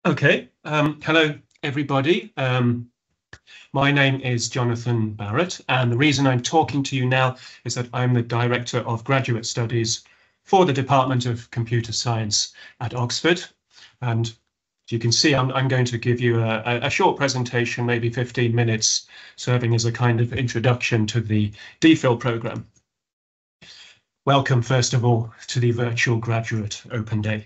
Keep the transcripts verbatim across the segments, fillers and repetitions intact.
Okay, um, hello everybody. Um, my name is Jonathan Barrett, and the reason I'm talking to you now is that I'm the Director of Graduate Studies for the Department of Computer Science at Oxford. And as you can see, I'm, I'm going to give you a, a short presentation, maybe fifteen minutes, serving as a kind of introduction to the DPhil program. Welcome, first of all, to the Virtual Graduate Open Day.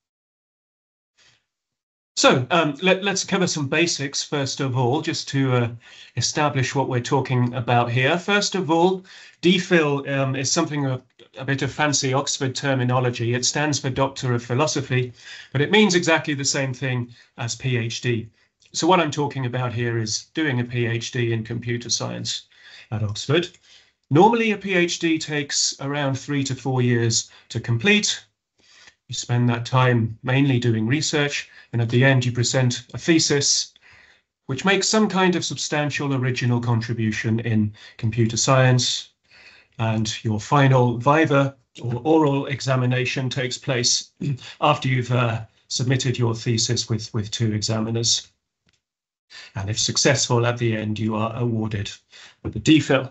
So um, let, let's cover some basics first of all, just to uh, establish what we're talking about here. First of all, DPhil um, is something of a bit of fancy Oxford terminology. It stands for Doctor of Philosophy, but it means exactly the same thing as PhD. So what I'm talking about here is doing a PhD in computer science at Oxford. Normally a PhD takes around three to four years to complete. You spend that time mainly doing research, and at the end you present a thesis which makes some kind of substantial original contribution in computer science, and your final viva or oral examination takes place after you've uh, submitted your thesis with, with two examiners. And if successful, at the end you are awarded with the DPhil.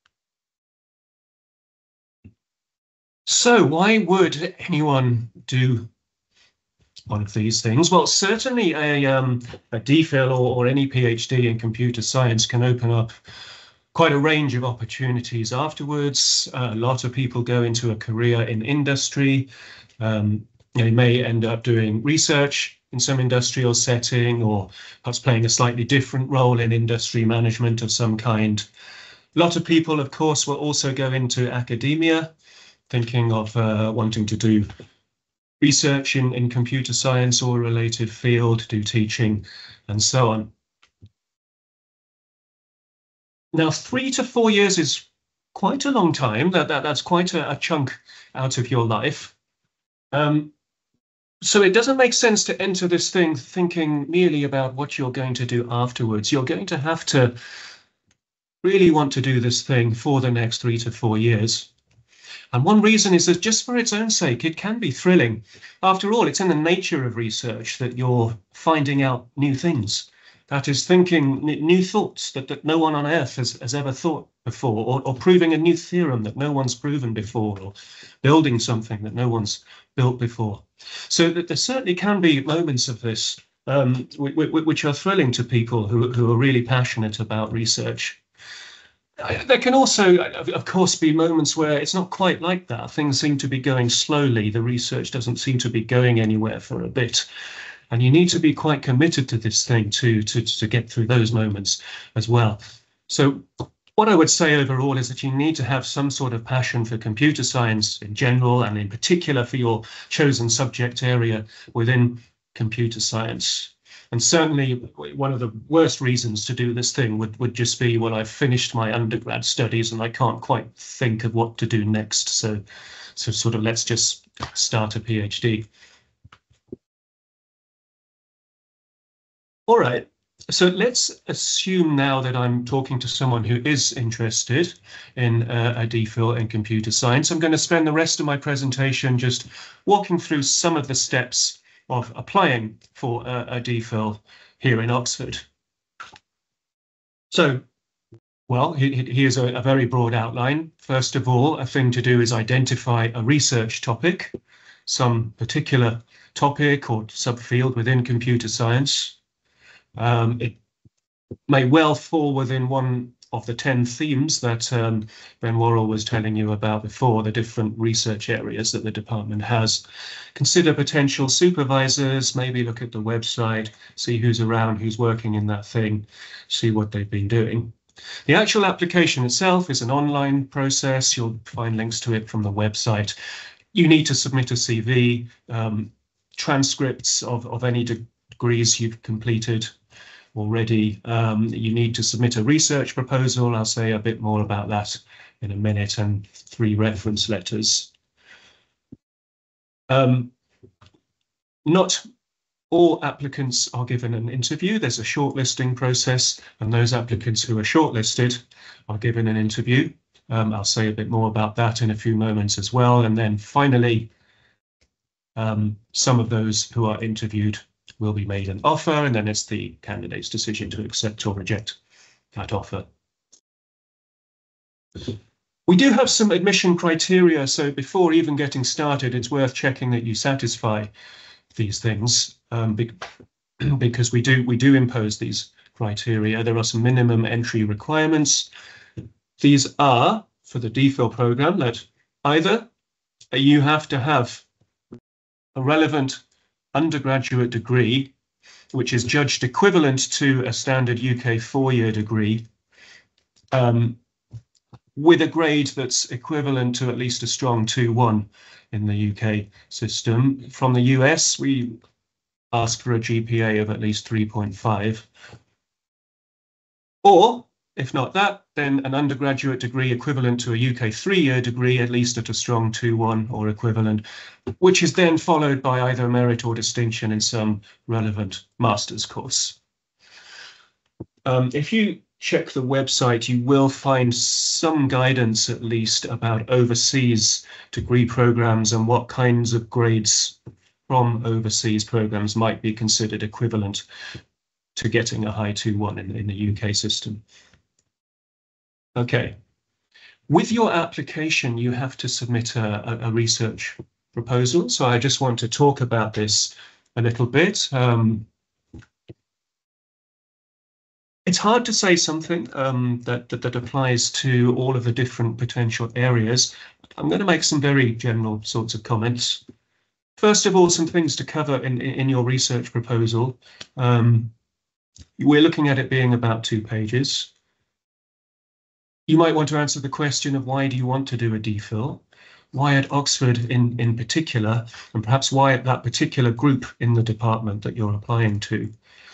So why would anyone do one of these things? Well, certainly a, um, a DPhil or, or any PhD in computer science can open up quite a range of opportunities afterwards. Uh, a lot of people go into a career in industry. Um, they may end up doing research in some industrial setting, or perhaps playing a slightly different role in industry management of some kind. A lot of people, of course, will also go into academia, thinking of uh, wanting to do research in, in computer science or a related field, do teaching, and so on. Now, three to four years is quite a long time. That, that That's quite a, a chunk out of your life. Um, so it doesn't make sense to enter this thing thinking merely about what you're going to do afterwards. You're going to have to really want to do this thing for the next three to four years. And one reason is that just for its own sake, it can be thrilling. After all, it's in the nature of research that you're finding out new things. That is, thinking new thoughts that, that no one on earth has, has ever thought before, or, or proving a new theorem that no one's proven before, or building something that no one's built before. So that there certainly can be moments of this um, which are thrilling to people who, who are really passionate about research. There can also, of course, be moments where it's not quite like that. Things seem to be going slowly. The research doesn't seem to be going anywhere for a bit. And you need to be quite committed to this thing to, to, to get through those moments as well. So what I would say overall is that you need to have some sort of passion for computer science in general, and in particular for your chosen subject area within computer science. And certainly one of the worst reasons to do this thing would, would just be, well, I've finished my undergrad studies and I can't quite think of what to do next. So, so sort of let's just start a PhD. All right, so let's assume now that I'm talking to someone who is interested in uh, a DPhil in computer science. I'm going to spend the rest of my presentation just walking through some of the steps of applying for a, a DPhil here in Oxford. So, well, here's a, a very broad outline. First of all, a thing to do is identify a research topic, some particular topic or subfield within computer science. Um, it may well fall within one of the ten themes that um, Ben Worrell was telling you about before, the different research areas that the department has. Consider potential supervisors, maybe look at the website, see who's around, who's working in that thing, see what they've been doing. The actual application itself is an online process. You'll find links to it from the website. You need to submit a C V, um, transcripts of, of any degrees you've completed already. Um, you need to submit a research proposal. I'll say a bit more about that in a minute, and three reference letters. Um, not all applicants are given an interview. There's a shortlisting process, and those applicants who are shortlisted are given an interview. Um, I'll say a bit more about that in a few moments as well. And then finally, um, some of those who are interviewed will be made an offer, and then it's the candidate's decision to accept or reject that offer. We do have some admission criteria, so before even getting started, it's worth checking that you satisfy these things, um, be because we do we do impose these criteria. There are some minimum entry requirements. These are, for the DPhil program, that either you have to have a relevant undergraduate degree, which is judged equivalent to a standard U K four-year degree, um, with a grade that's equivalent to at least a strong two one in the U K system. From the U S, we ask for a G P A of at least three point five. Or, if not that, then an undergraduate degree equivalent to a U K three-year degree, at least at a strong two one or equivalent, which is then followed by either merit or distinction in some relevant master's course. Um, if you check the website, you will find some guidance, at least, about overseas degree programs and what kinds of grades from overseas programs might be considered equivalent to getting a high two one in, in the U K system. Okay. With your application, you have to submit a, a research proposal. So I just want to talk about this a little bit. Um, It's hard to say something um, that, that, that applies to all of the different potential areas. I'm going to make some very general sorts of comments. First of all, some things to cover in, in your research proposal. Um, we're looking at it being about two pages. You might want to answer the question of why do you want to do a DPhil? Why at Oxford in, in particular, and perhaps why at that particular group in the department that you're applying to.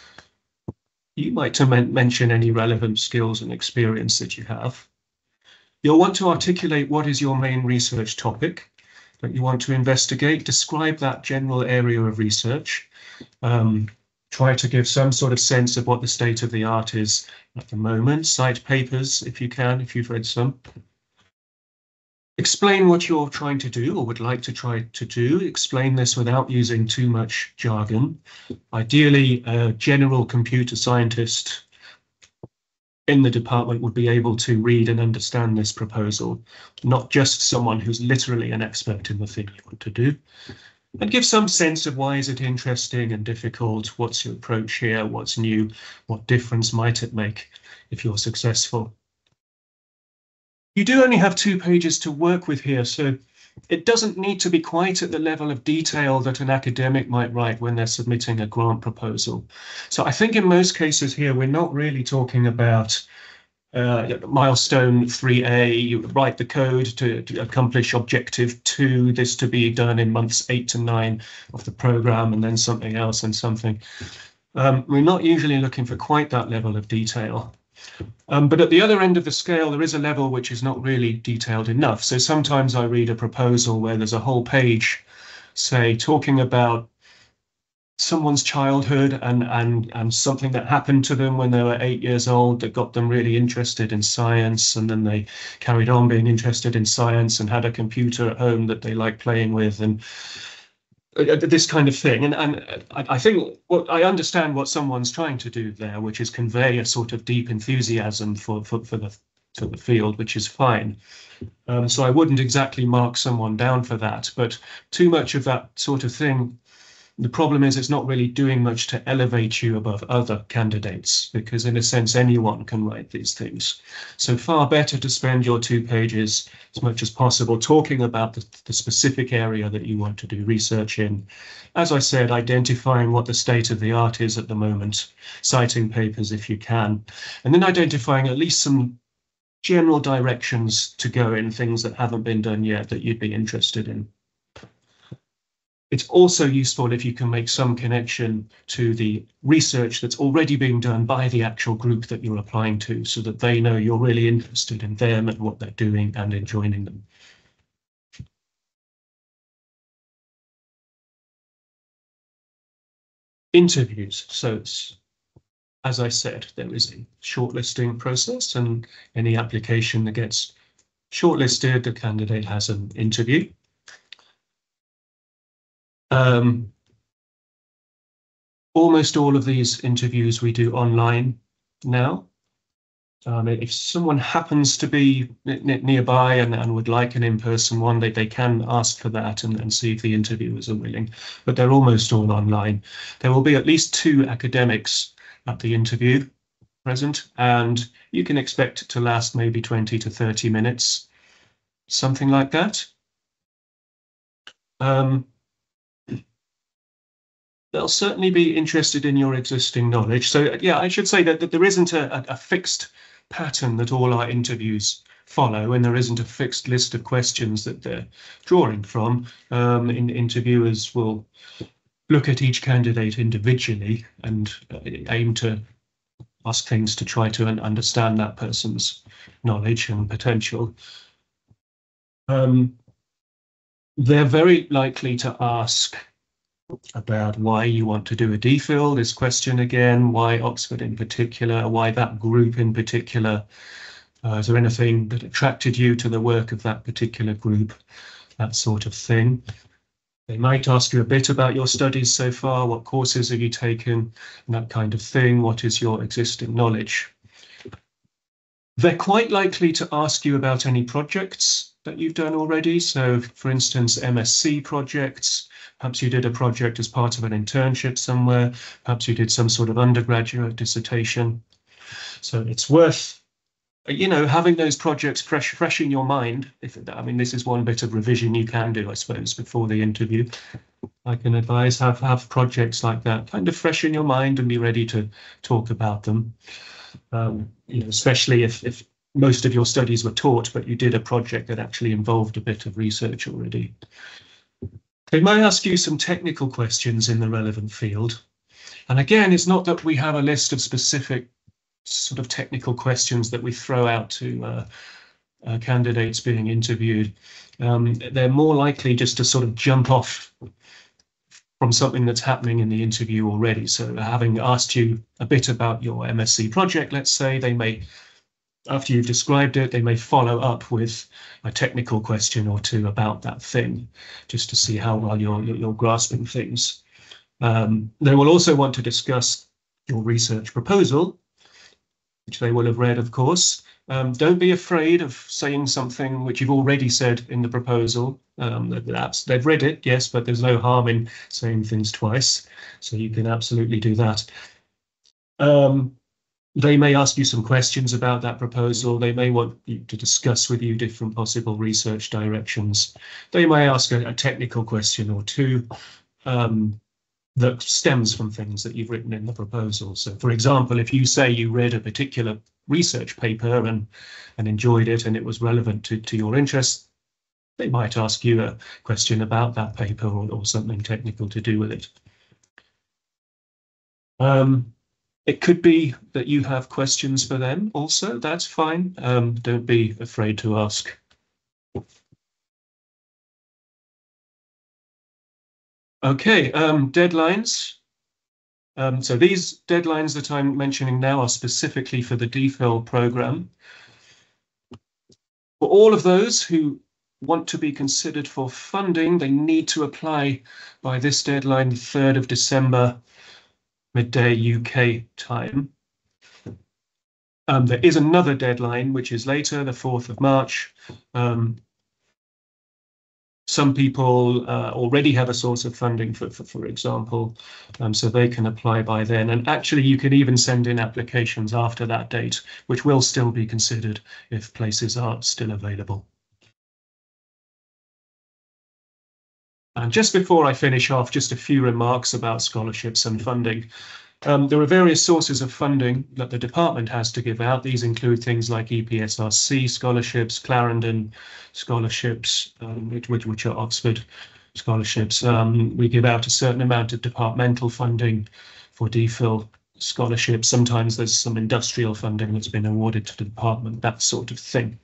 You might mention any relevant skills and experience that you have. You'll want to articulate what is your main research topic that you want to investigate. Describe that general area of research. Um, try to give some sort of sense of what the state of the art is at the moment. Cite papers if you can, if you've read some. Explain what you're trying to do or would like to try to do. Explain this without using too much jargon. Ideally, a general computer scientist in the department would be able to read and understand this proposal, not just someone who's literally an expert in the thing you want to do. And give some sense of why is it interesting and difficult, what's your approach here, what's new, what difference might it make if you're successful. You do only have two pages to work with here, so it doesn't need to be quite at the level of detail that an academic might write when they're submitting a grant proposal. So I think in most cases here, we're not really talking about uh, milestone three A, you write the code to, to accomplish objective two, this to be done in months eight to nine of the program, and then something else and something. Um, we're not usually looking for quite that level of detail. Um, but at the other end of the scale, there is a level which is not really detailed enough. So sometimes I read a proposal where there's a whole page, say, talking about someone's childhood and, and, and something that happened to them when they were eight years old that got them really interested in science. And then they carried on being interested in science and had a computer at home that they liked playing with. And this kind of thing. And, and I think what I understand what someone's trying to do there, which is convey a sort of deep enthusiasm for, for, for, the, for the field, which is fine. Um, so I wouldn't exactly mark someone down for that, but too much of that sort of thing. The problem is it's not really doing much to elevate you above other candidates, because in a sense, anyone can write these things. So far better to spend your two pages as much as possible talking about the, the specific area that you want to do research in. As I said, identifying what the state of the art is at the moment, citing papers if you can, and then identifying at least some general directions to go in, things that haven't been done yet that you'd be interested in. It's also useful if you can make some connection to the research that's already being done by the actual group that you're applying to, so that they know you're really interested in them and what they're doing and in joining them. Interviews. So it's, as I said, there is a shortlisting process, and any application that gets shortlisted, the candidate has an interview. Um, almost all of these interviews we do online now. Um, if someone happens to be nearby and, and would like an in-person one, they, they can ask for that and, and see if the interviewers are willing, but they're almost all online. There will be at least two academics at the interview present, and you can expect it to last maybe twenty to thirty minutes, something like that. Um, they'll certainly be interested in your existing knowledge. So yeah, I should say that, that there isn't a, a fixed pattern that all our interviews follow, and there isn't a fixed list of questions that they're drawing from. Um, in, interviewers will look at each candidate individually and uh, aim to ask things to try to understand that person's knowledge and potential. Um, they're very likely to ask about why you want to do a DPhil, this question again, why Oxford in particular, why that group in particular. Uh, is there anything that attracted you to the work of that particular group? That sort of thing. They might ask you a bit about your studies so far, what courses have you taken, and that kind of thing. What is your existing knowledge? They're quite likely to ask you about any projects that you've done already. So, for instance, M S c projects. Perhaps you did a project as part of an internship somewhere. Perhaps you did some sort of undergraduate dissertation. So it's worth, you know, having those projects fresh, fresh in your mind. If I mean, this is one bit of revision you can do, I suppose, before the interview. I can advise have have projects like that kind of fresh in your mind and be ready to talk about them. Um, you know, especially if if most of your studies were taught, but you did a project that actually involved a bit of research already. They might ask you some technical questions in the relevant field. And again, it's not that we have a list of specific sort of technical questions that we throw out to uh, uh, candidates being interviewed. Um, they're more likely just to sort of jump off from something that's happening in the interview already. So having asked you a bit about your M S c project, let's say, they may, after you've described it, they may follow up with a technical question or two about that thing, just to see how well you're, you're, you're grasping things. Um, they will also want to discuss your research proposal, which they will have read, of course. Um, don't be afraid of saying something which you've already said in the proposal. Um, they've read it, yes, but there's no harm in saying things twice. So you can absolutely do that. Um, They may ask you some questions about that proposal. They may want you to discuss with you different possible research directions. They may ask a, a technical question or two um, that stems from things that you've written in the proposal. So, for example, if you say you read a particular research paper and, and enjoyed it and it was relevant to, to your interests, they might ask you a question about that paper or, or something technical to do with it. Um, It could be that you have questions for them also. That's fine. Um, don't be afraid to ask. Okay, um, deadlines. Um, so these deadlines that I'm mentioning now are specifically for the DPhil program. For all of those who want to be considered for funding, they need to apply by this deadline, the third of December, midday U K time. Um, there is another deadline, which is later, the fourth of March. Um, some people uh, already have a source of funding, for, for, for example, um, so they can apply by then. And actually, you can even send in applications after that date, which will still be considered if places are still available. And just before I finish off, just a few remarks about scholarships and funding. Um, there are various sources of funding that the department has to give out. These include things like E P S R C scholarships, Clarendon scholarships, um, which, which, which are Oxford scholarships. Um, we give out a certain amount of departmental funding for DPhil scholarships. Sometimes there's some industrial funding that's been awarded to the department, that sort of thing.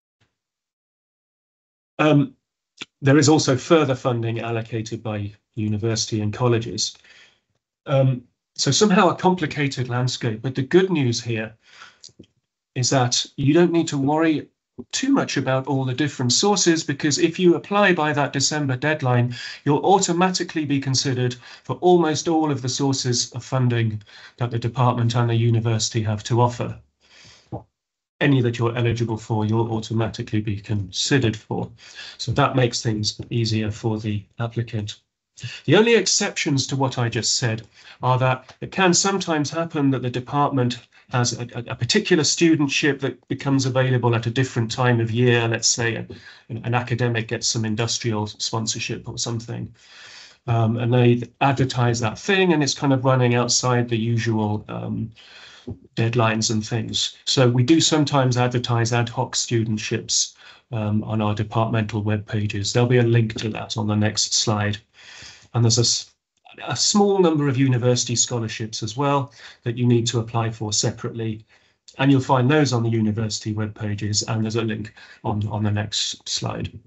Um, there is also further funding allocated by university and colleges. Um, So somehow a complicated landscape, but the good news here is that you don't need to worry too much about all the different sources, because if you apply by that December deadline, you'll automatically be considered for almost all of the sources of funding that the department and the university have to offer. Any that you're eligible for, you'll automatically be considered for. So that makes things easier for the applicant. The only exceptions to what I just said are that it can sometimes happen that the department has a, a particular studentship that becomes available at a different time of year. Let's say a, an academic gets some industrial sponsorship or something, um, and they advertise that thing, and it's kind of running outside the usual um, deadlines and things. So we do sometimes advertise ad hoc studentships um, on our departmental web pages. There'll be a link to that on the next slide. And there's a, a small number of university scholarships as well that you need to apply for separately. And you'll find those on the university web pages, and there's a link on, on the next slide.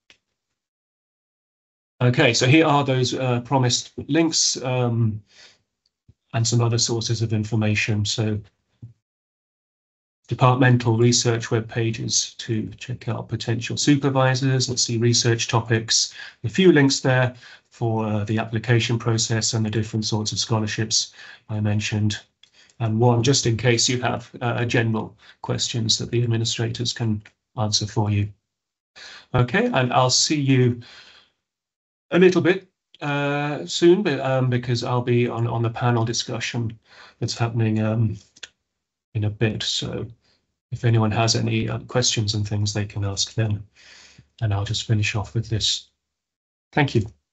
Okay, so here are those uh, promised links um, and some other sources of information. So departmental research web pages to check out potential supervisors. Let's see research topics, a few links there for uh, the application process and the different sorts of scholarships I mentioned, and one just in case you have uh, general questions that the administrators can answer for you. Okay, and I'll see you a little bit uh, soon, but, um, because I'll be on, on the panel discussion that's happening um, in a bit. So if anyone has any uh, questions and things, they can ask then, and I'll just finish off with this. Thank you.